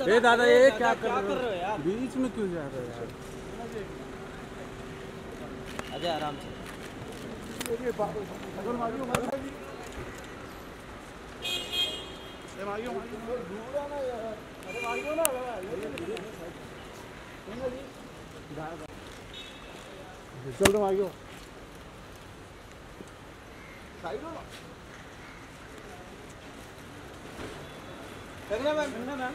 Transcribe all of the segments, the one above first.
ए दादा ये क्या कर रहे हो यार? बीच में क्यों जा रहे हो यार? अजय आराम से चल तुम आगे मैम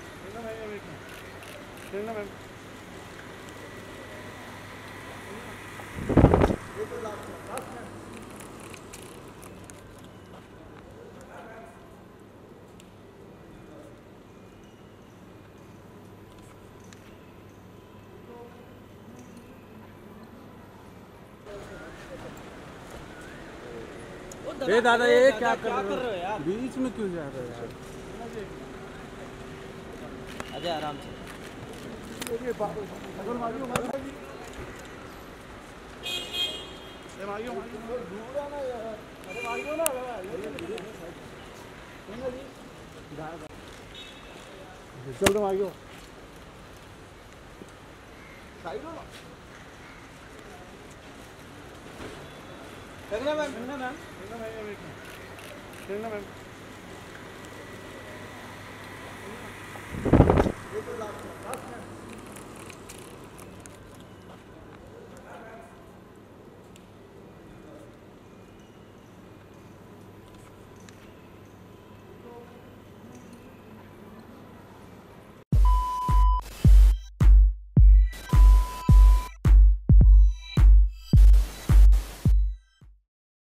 ए दादा ये क्या कर रहे हो यार? बीच में क्यों जा रहे हो यार? अजय आराम से चल तुम आगे मैम